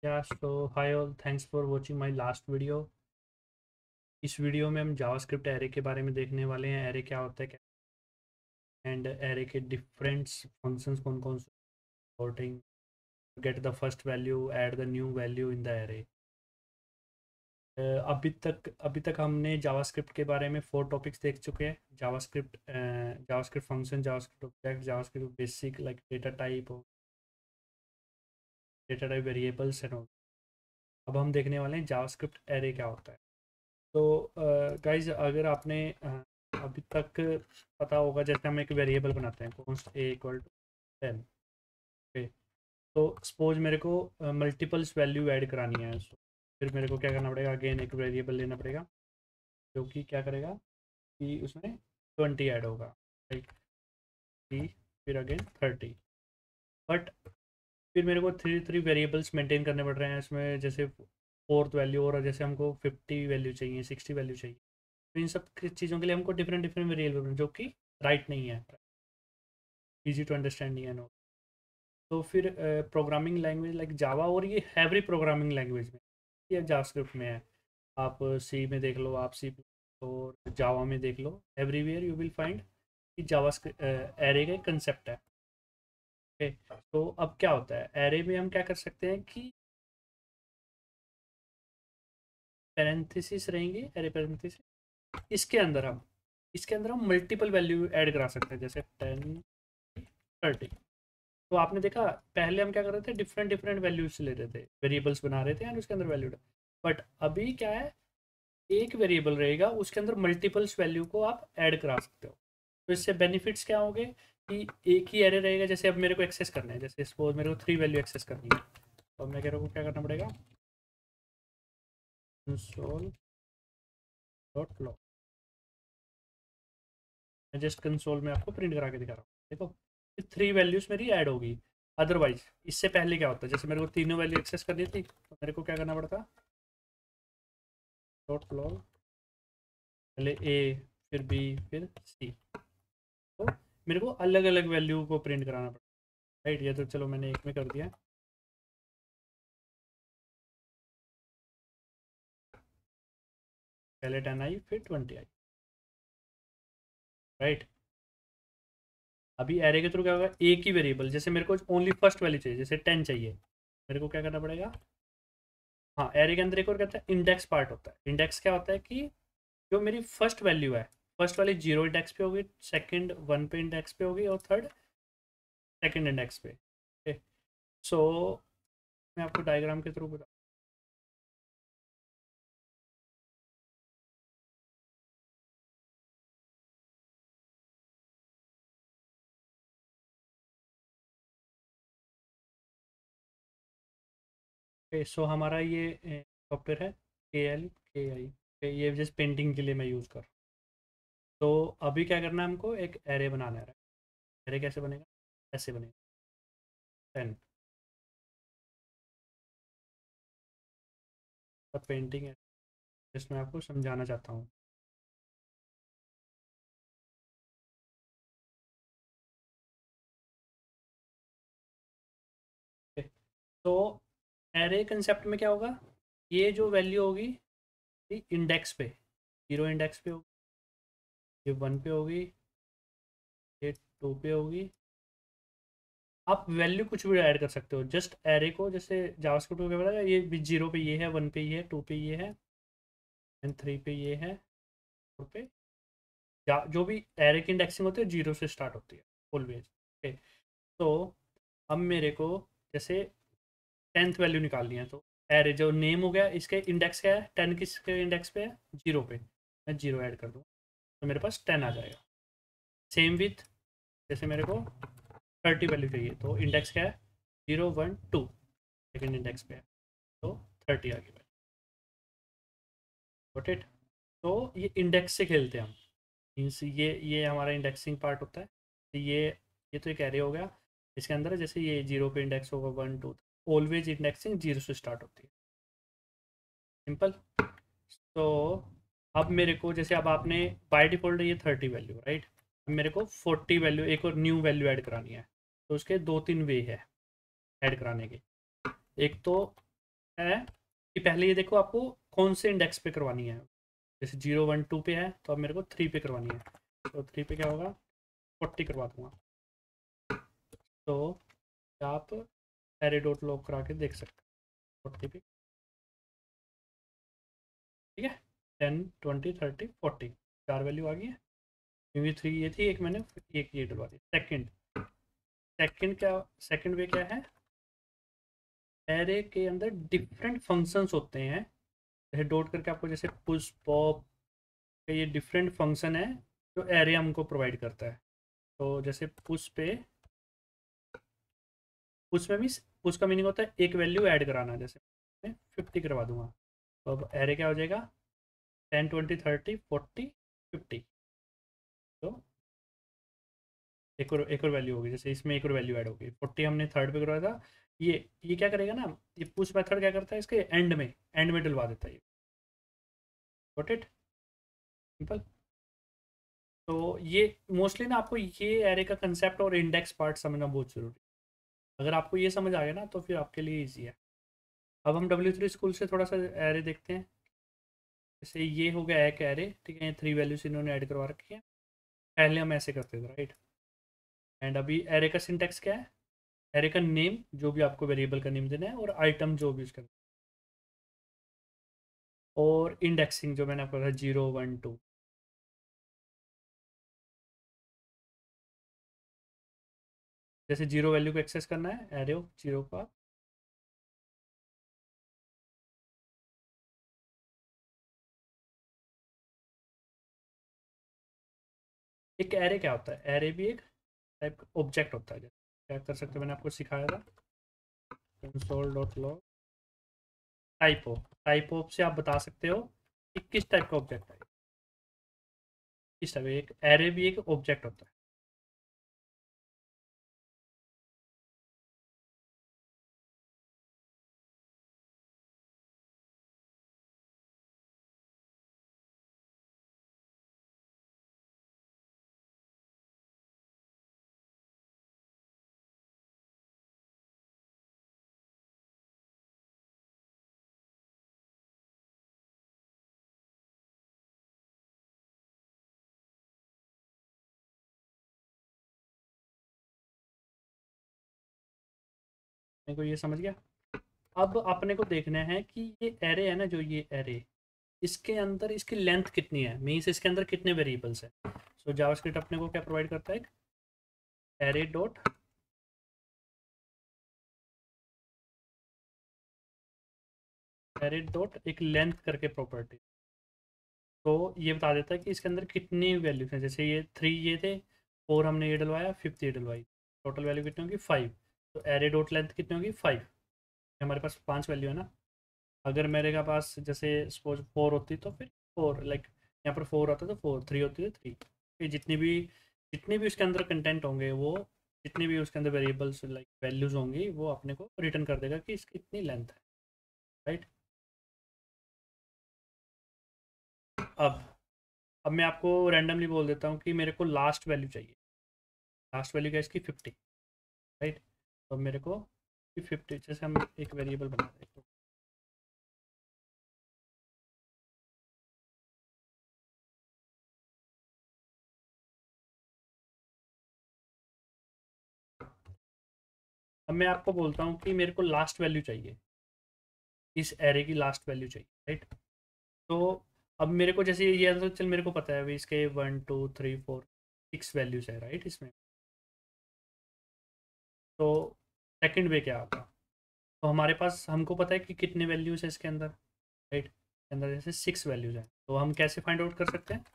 Yeah, so hi all, thanks for watching my last video। इस video में हम JavaScript array के बारे में देखने वाले हैं। एरे क्या होता है एंड एरे के डिफरेंट फंक्शंस कौन कौन से, sorting, get the first value, add the new value in the array. अभी तक हमने जावास्क्रिप्ट के बारे में 4 टॉपिक्स देख चुके हैं। JavaScript function, JavaScript object, JavaScript basic like data type variables and all. अब हम देखने वाले हैं जावास्क्रिप्ट एरे क्या होता है। तो गाइज अगर आपने अभी तक पता होगा, जैसे हम एक वेरिएबल बनाते हैं const a equal to 10। Okay, तो सपोज मेरे को मल्टीपल्स वैल्यू ऐड करानी है। So, फिर मेरे को क्या करना पड़ेगा, अगेन एक वेरिएबल लेना पड़ेगा जो कि क्या करेगा कि उसमें 20 ऐड होगा, राइट। फिर अगेन 30। बट फिर मेरे को थ्री थ्री वेरिएबल्स मेंटेन करने पड़ रहे हैं इसमें, जैसे फोर्थ वैल्यू, और जैसे हमको 50 वैल्यू चाहिए, 60 वैल्यू चाहिए। तो इन सब चीज़ों के लिए हमको डिफरेंट डिफरेंट वेरिएबल, जो कि राइट नहीं है, इजी टू अंडरस्टैंड नहीं है, नो। तो फिर प्रोग्रामिंग लैंग्वेज लाइक जावा, और ये एवरी प्रोग्रामिंग लैंग्वेज में, ये जावास्क्रिप्ट में है। आप सी में देख लो, आप सी और जावा में देख लो, एवरीवेयर यू विल फाइंड कि जावास्क्रिप्ट एरे का कंसेप्ट है। ओके, तो अब क्या होता है एरे में, हम क्या कर सकते हैं कि पैरेंथेसिस रहेंगे, एरे पैरेंथेसिस, इसके अंदर हम मल्टीपल वैल्यू ऐड करा सकते हैं, जैसे 10, 30। तो आपने देखा, पहले हम क्या कर रहे थे, डिफरेंट डिफरेंट वैल्यूज ले रहे थे, वेरिएबल्स बना रहे थे एंड उसके अंदर वैल्यू। बट अभी क्या है, एक वेरिएबल रहेगा, उसके अंदर मल्टीपल्स वैल्यू को आप ऐड करा सकते हो। तो इससे बेनिफिट्स क्या होंगे कि एक ही एरे रहेगा। जैसे अब मेरे को एक्सेस करना है, जैसे सपोज मेरे को 3 वैल्यू एक्सेस करनी है, तो अब मैं कह रहा हूँ क्या करना पड़ेगा, कंसोल डॉट लॉग। मैं जस्ट कंसोल में आपको प्रिंट करा के दिखा रहा हूँ, देखो 3 वैल्यूज मेरी ऐड होगी। अदरवाइज इससे पहले क्या होता है, जैसे मेरे को तीनों वैल्यू एक्सेस करनी थी, तो मेरे को क्या करना पड़ता, डॉट लॉग, पहले ए, फिर बी, फिर सी। तो मेरे को अलग अलग वैल्यू को प्रिंट कराना पड़ता है, राइट। ये तो चलो मैंने एक में कर दिया, पहले 10 आई फिर 20 आई, राइट। अभी एरे के थ्रू क्या होगा, एक ही वेरिएबल, जैसे मेरे को ओनली फर्स्ट वैल्यू चाहिए, जैसे 10 चाहिए, मेरे को क्या करना पड़ेगा। हाँ, एरे के अंदर एक और कहता है इंडेक्स पार्ट होता है। इंडेक्स क्या होता है कि जो मेरी फर्स्ट वैल्यू है, फर्स्ट वाली 0 इंडेक्स पे होगी, सेकंड 1 पे इंडेक्स पे होगी, और थर्ड सेकंड इंडेक्स पे। सो मैं आपको डायग्राम के थ्रू बता। सो हमारा ये सॉफ्टवेयर है के आई, ये जस्ट पेंटिंग के लिए मैं यूज़ कर रहा हूँ। तो अभी क्या करना है, हमको एक एरे बनाना है। एरे कैसे बनेगा, ऐसे बनेगा, 10 का पेंटिंग है, जिसमें आपको समझाना चाहता हूँ। तो एरे कंसेप्ट में क्या होगा, ये जो वैल्यू होगी इंडेक्स पे, 0 इंडेक्स पे होगी, ये 1 पे होगी, ये 2 पे होगी। आप वैल्यू कुछ भी ऐड कर सकते हो, जस्ट एरे को, जैसे जावास्क्रिप्ट को क्या बोला, ये 0 पे ये है, 1 पे ये है, 2 पे ये है, एंड 3 पे ये है, 4 पे, जो भी एरे की इंडेक्सिंग होती है 0 से स्टार्ट होती है ऑलवेज। ओके, तो अब मेरे को जैसे 10th वैल्यू निकालनी है, तो एरे जो नेम हो गया, इसके इंडेक्स क्या है, 10 किसके इंडेक्स पे है, 0 पे, मैं 0 ऐड कर दूँ तो मेरे पास 10 आ जाएगा। सेम विथ, जैसे मेरे को 30 वैल्यू चाहिए, तो इंडेक्स क्या है, 0 1 2, सेकेंड इंडेक्स पे है, तो 30 आ गई। Got it. तो ये इंडेक्स से खेलते हैं हम, मीन्स ये हमारा इंडेक्सिंग पार्ट होता है। तो ये तो एक एरे हो गया, इसके अंदर जैसे ये 0 पे इंडेक्स होगा, 1 2, ऑलवेज इंडेक्सिंग 0 से स्टार्ट होती है, सिंपल। तो अब मेरे को, जैसे अब आपने बाय डिफ़ॉल्ट ये 30 वैल्यू, राइट। अब मेरे को 40 वैल्यू, एक और न्यू वैल्यू ऐड करानी है। तो उसके 2 3 वे है ऐड कराने के। एक तो है कि पहले ये देखो आपको कौन से इंडेक्स पे करवानी है। जैसे 0 1 2 पे है तो अब मेरे को 3 पे करवानी है, तो 3 पे क्या होगा, 40 करवा दूंगा। तो आप एरे डॉट लॉग करा के देख सकते हैं 40 पे, ठीक है। 10 20 30 40 चार वैल्यू आ गई है, क्योंकि 3 ये थी, एक मैंने एक ये डलवा दी। सेकंड, सेकंड वे क्या है, एरे के अंदर डिफरेंट फंक्शंस होते हैं। जैसे डॉट करके आपको, जैसे पुश पॉप, ये डिफरेंट फंक्शन है जो एरे हमको प्रोवाइड करता है। तो जैसे पुश में भी, पुश का मीनिंग होता है एक वैल्यू ऐड कराना। जैसे मैं 50 करवा दूंगा, तो अब एरे क्या हो जाएगा, 10 20 30 40 50। तो एक और वैल्यू होगी, जैसे इसमें एक और वैल्यू ऐड होगी, 40 हमने थर्ड पे करवाया था। ये क्या करेगा ना, ये पुश मेथड क्या करता है, इसके एंड में डलवा देता है। Got it, simple. तो ये मोस्टली ना आपको ये एरे का कंसेप्ट और इंडेक्स पार्ट समझना बहुत जरूरी है। अगर आपको ये समझ आ गया ना तो फिर आपके लिए ईजी है। अब हम W3 स्कूल से थोड़ा सा एरे देखते हैं। जैसे ये हो गया एक एरे, ठीक है, 3 वैल्यूज इन्होंने ऐड करवा रखी है। पहले हम ऐसे करते थे, राइट। एंड अभी एरे का सिंटेक्स क्या है, एरे का नेम जो भी आपको वेरिएबल का नेम देना है, और आइटम जो भी उसका, और इंडेक्सिंग जो मैंने आपको बताया 0 1 2। जैसे 0 वैल्यू को एक्सेस करना है, एरे ऑफ 0 का, एक एरे क्या होता है, एरे भी एक टाइप का ऑब्जेक्ट होता है। जैसे क्या कर सकते हो, मैंने आपको सिखाया था, console.log टाइप ऑफ से आप बता सकते हो कि किस टाइप का ऑब्जेक्ट है। किस टाइप, एक एरे भी एक ऑब्जेक्ट होता है। मेरे को ये समझ गया। अब अपने को देखना है कि ये एरे है ना, जो ये एरे, इसके अंदर इसकी लेंथ कितनी है, मीन्स इसके अंदर कितने वेरिएबल्स हैं। सो जावास्क्रिप्ट अपने को क्या प्रोवाइड करता है, एरे डॉट एक लेंथ करके प्रॉपर्टी। तो ये बता देता है कि इसके अंदर कितनी वैल्यूज हैं। जैसे ये 3 ये थे, 4 हमने ये डलवाया, 5 ये डलवाई, टोटल वैल्यू कितनी होगी 5। तो एरे डॉट लेंथ कितनी होगी 5। हमारे पास 5 वैल्यू है ना। अगर मेरे का पास जैसे सपोज 4 होती तो फिर 4, लाइक यहाँ पर 4 आता तो 4, 3 होती तो 3। फिर जितनी भी उसके अंदर कंटेंट होंगे, वो जितनी भी उसके अंदर वेरिएबल्स लाइक वैल्यूज होंगी, वो अपने को रिटर्न कर देगा कि इसकी इतनी लेंथ है, राइट। अब अब मैं आपको रैंडमली बोल देता हूँ कि मेरे को लास्ट वैल्यू चाहिए। लास्ट वैल्यू क्या है इसकी 50, राइट। तो मेरे को 50, जैसे हम एक वेरिएबल बना दें, तो अब मैं आपको बोलता हूँ कि मेरे को लास्ट वैल्यू चाहिए, इस एरे की लास्ट वैल्यू चाहिए, राइट। तो अब मेरे को जैसे ये तो चल मेरे को पता है अभी इसके 1 2 3 4 6 वैल्यूज है, राइट इसमें। तो सेकंड वे क्या होगा, तो हमारे पास, हमको पता है कि कितने वैल्यूज है इसके अंदर, राइट। इसके अंदर जैसे 6 वैल्यूज हैं, तो हम कैसे फाइंड आउट कर सकते हैं,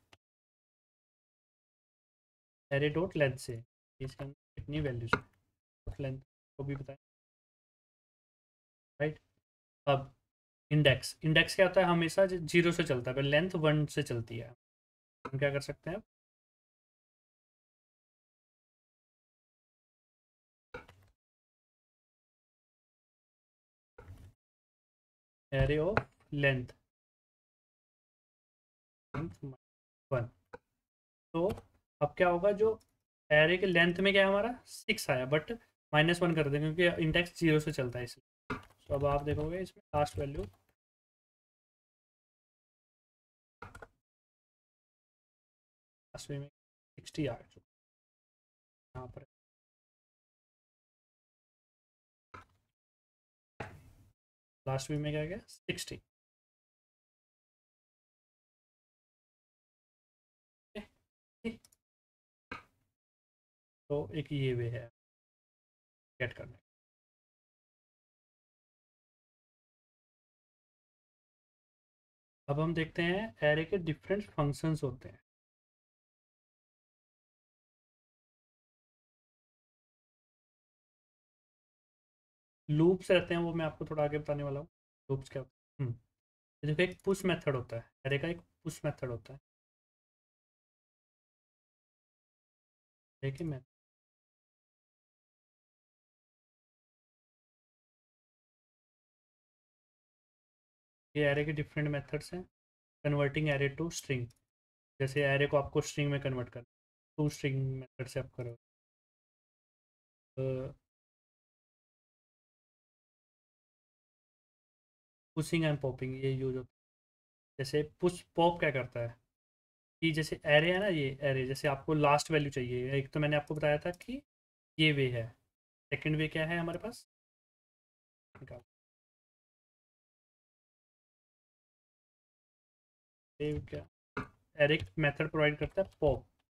एरे डॉट लेंथ से कि इसके अंदर कितनी वैल्यूज है, डॉट लेंथ को भी बताएं, राइट। अब इंडेक्स क्या होता है, हमेशा 0 से चलता है, पर लेंथ 1 से चलती है। हम क्या कर सकते हैं, एरे ऑफ लेंथ 1। तो अब क्या होगा, जो एरे के लेंथ में क्या है हमारा 6 आया, बट -1 कर देंगे क्योंकि इंडेक्स 0 से चलता है इसलिए। तो अब आप देखोगे इसमें लास्ट वैल्यू लास्ट में 60 आ चुका यहाँ पर। लास्ट में क्या गया 60। तो एक ये वे है गेट करने। अब हम देखते हैं एरे के डिफरेंट फंक्शंस होते हैं। लूप्स रहते हैं, वो मैं आपको थोड़ा आगे बताने वाला हूँ लूप्स क्या होता है। ये देखो एक पुश मेथड होता है, एरे का एक पुश मेथड होता है। देखिए मैं ये एरे के डिफरेंट मेथड्स हैं। कन्वर्टिंग एरे टू स्ट्रिंग, जैसे एरे को आपको स्ट्रिंग में कन्वर्ट करना, टू स्ट्रिंग मेथड से आप करो। पुशिंग एंड पॉपिंग ये यूज होता है। जैसे पुश पॉप क्या करता है कि जैसे एरे है ना, ये एरे जैसे आपको लास्ट वैल्यू चाहिए, एक तो मैंने आपको बताया था कि ये वे है। सेकंड वे क्या है हमारे पास, निकाल ये क्या, एरे मेथड प्रोवाइड करता है pop.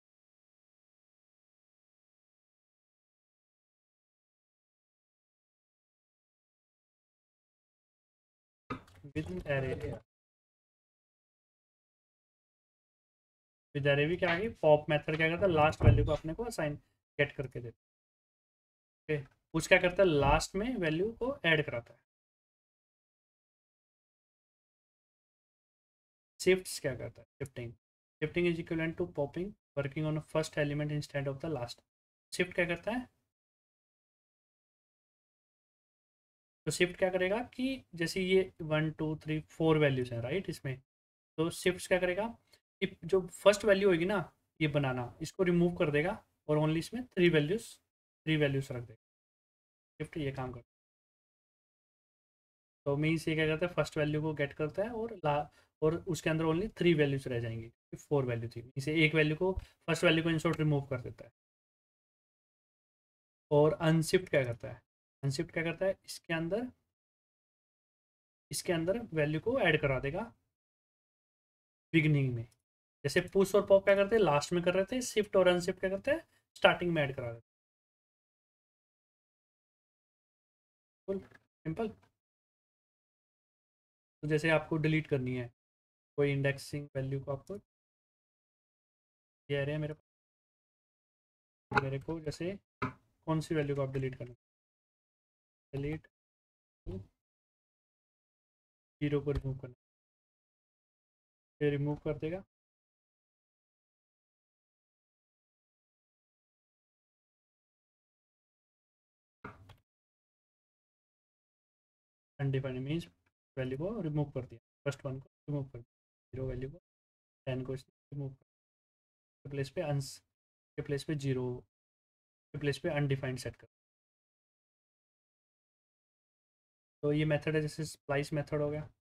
With array, with array भी क्या आगे पॉप मेथड क्या करता है, लास्ट वैल्यू को अपने को असाइन गेट करके देता है। पुश क्या करता है, लास्ट में वैल्यू को ऐड कराता है। शिफ्ट्स क्या करता है, shifting, shifting is equivalent to popping, working on first element instead of the last. Shift क्या करता है, तो शिफ्ट क्या करेगा कि जैसे ये 1 2 3 4 वैल्यूज हैं राइट इसमें, तो शिफ्ट क्या करेगा कि जो फर्स्ट वैल्यू होगी ना, ये बनाना इसको रिमूव कर देगा और ओनली इसमें 3 वैल्यूज रख देगा। शिफ्ट ये काम करता है। तो मीन्स ये क्या करता है, फर्स्ट वैल्यू को गेट करता है और उसके अंदर ओनली 3 वैल्यूज रह जाएंगी, 4 वैल्यू थी, इसे एक वैल्यू को फर्स्ट वैल्यू को इंसर्ट रिमूव कर देता है। और अनशिफ्ट क्या करता है, अनशिफ्ट क्या करता है, इसके अंदर वैल्यू को ऐड करा देगा बिगनिंग में। जैसे पुश और पॉप क्या करते हैं, लास्ट में कर रहे थे, शिफ्ट और अनशिफ्ट क्या करते हैं, स्टार्टिंग में ऐड करा देते हैं। सिंपल। तो जैसे आपको डिलीट करनी है कोई इंडेक्सिंग वैल्यू को, आपको ये एरे है मेरे को जैसे कौन सी वैल्यू को आप डिलीट करना, डिलीट 0 को रिमूव करना, ये रिमूव कर देगा। अनडिफाइंड मीन्स वैल्यू को रिमूव कर दिया, फर्स्ट वन को रिमूव कर दिया, 0 वैल्यू को 10 को रिमूव कर, के प्लेस पे अंस के प्लेस पे 0 के प्लेस पे अनडिफाइंड सेट कर। तो ये मेथड है, जैसे स्प्लाइस मेथड हो गया।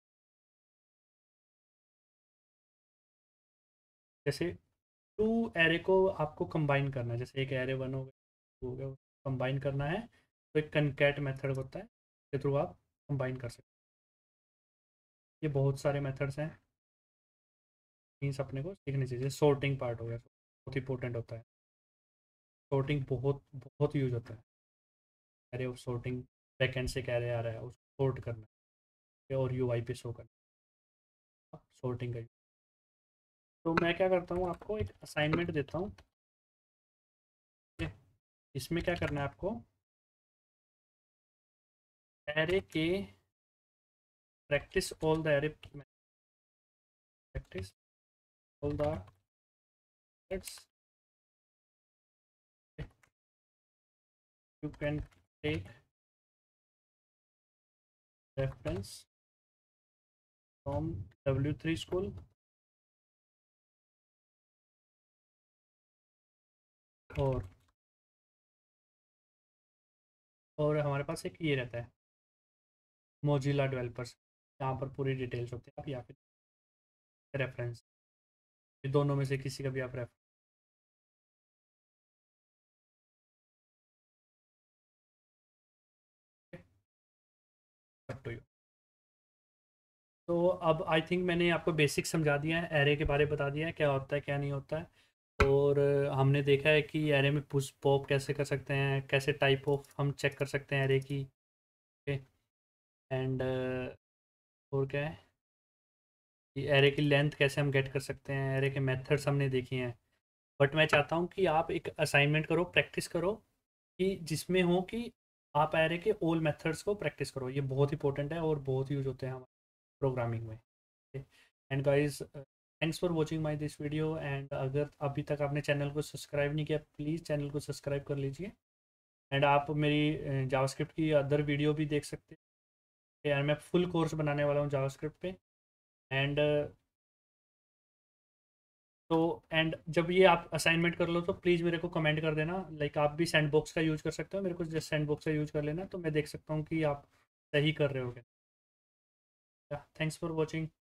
जैसे टू एरे को आपको कंबाइन करना है, जैसे एक एरे 1 हो गया, 2 हो गया, कंबाइन करना है, तो एक कनकैट मेथड होता है, के थ्रू आप कंबाइन कर सकते हैं। ये बहुत सारे मेथड्स हैं, मीन्स अपने को सीखने चाहिए। सॉर्टिंग पार्ट हो गया, बहुत इंपॉर्टेंट होता है। सॉर्टिंग बहुत बहुत यूज होता है। एरे ऑफ सॉर्टिंग, बैकएंड से एक एरे आ रहा है उसको सॉर्ट करना है और यूआई पे शो करना है, सॉर्टिंग का। तो मैं क्या करता हूँ, आपको एक असाइनमेंट देता हूँ, ठीक है? इसमें क्या करना है आपको, एरे के practice all the array, practice all the methods. You can take reference from W3 school और हमारे पास एक ये रहता है मोजिला डेवलपर्स, यहाँ पर पूरी डिटेल्स होती है आप, या फिर रेफरेंस, दोनों में से किसी का भी आप रेफरेंस। तो अब आई थिंक मैंने आपको बेसिक समझा दिया है, एरे के बारे में बता दिया है क्या होता है क्या नहीं होता है। और हमने देखा है कि एरे में पुश पॉप कैसे कर सकते हैं, कैसे टाइप ऑफ हम चेक कर सकते हैं एरे की। ओके। एंड और क्या है कि एरे की लेंथ कैसे हम गेट कर सकते हैं, एरे के मेथड्स हमने देखी हैं। बट मैं चाहता हूँ कि आप एक असाइनमेंट करो, प्रैक्टिस करो, कि जिसमें हो कि आप एरे के ऑल मेथड्स को प्रैक्टिस करो। ये बहुत इंपॉर्टेंट है और बहुत यूज होते हैं हमारे प्रोग्रामिंग में। And guys, thanks for watching my this video. And अगर अभी तक आपने चैनल को सब्सक्राइब नहीं किया, प्लीज़ चैनल को सब्सक्राइब कर लीजिए। एंड आप मेरी जावास्क्रिप्ट की अदर वीडियो भी देख सकते हैं यार, मैं फुल कोर्स बनाने वाला हूँ जावास्क्रिप्ट पे। एंड तो एंड जब ये आप असाइनमेंट कर लो तो प्लीज़ मेरे को कमेंट कर देना, लाइक आप भी सैंडबॉक्स का यूज़ कर सकते हो, मेरे को जस्ट सैंडबॉक्स का यूज़ कर लेना, तो मैं देख सकता हूँ कि आप सही कर रहे हो क्या। Thanks for watching.